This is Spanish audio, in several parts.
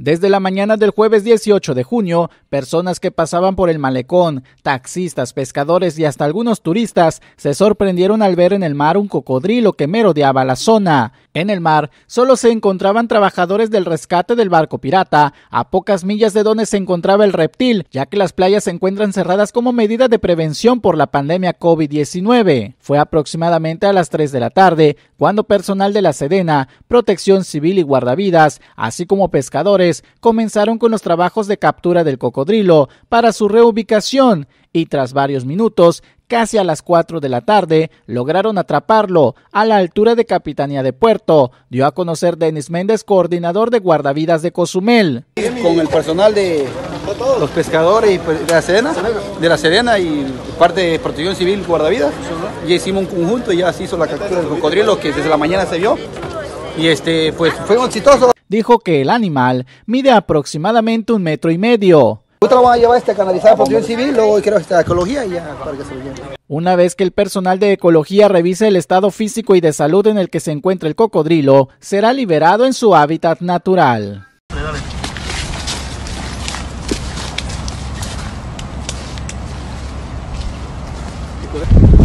Desde la mañana del jueves 18 de junio, personas que pasaban por el malecón, taxistas, pescadores y hasta algunos turistas se sorprendieron al ver en el mar un cocodrilo que merodeaba la zona. En el mar solo se encontraban trabajadores del rescate del barco pirata, a pocas millas de donde se encontraba el reptil, ya que las playas se encuentran cerradas como medida de prevención por la pandemia COVID-19. Fue aproximadamente a las 3 de la tarde cuando personal de la Sedena, Protección Civil y Guardavidas, así como pescadores, comenzaron con los trabajos de captura del cocodrilo para su reubicación y tras varios minutos, casi a las 4 de la tarde, lograron atraparlo a la altura de Capitanía de Puerto, dio a conocer Denis Méndez, coordinador de Guardavidas de Cozumel. Con el personal de los pescadores de la Sedena y parte de Protección Civil Guardavidas, ya hicimos un conjunto y ya se hizo la captura del cocodrilo que desde la mañana se vio y pues fue exitoso. Dijo que el animal mide aproximadamente 1,5 metros. Otra van a llevar a canalizar a Protección Civil, luego creo esta ecología y ya para que se lo lleven. Una vez que el personal de ecología revise el estado físico y de salud en el que se encuentra el cocodrilo, será liberado en su hábitat natural.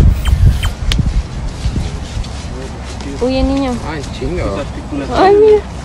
Oye, niño. Ay, chinga. Ay, mira.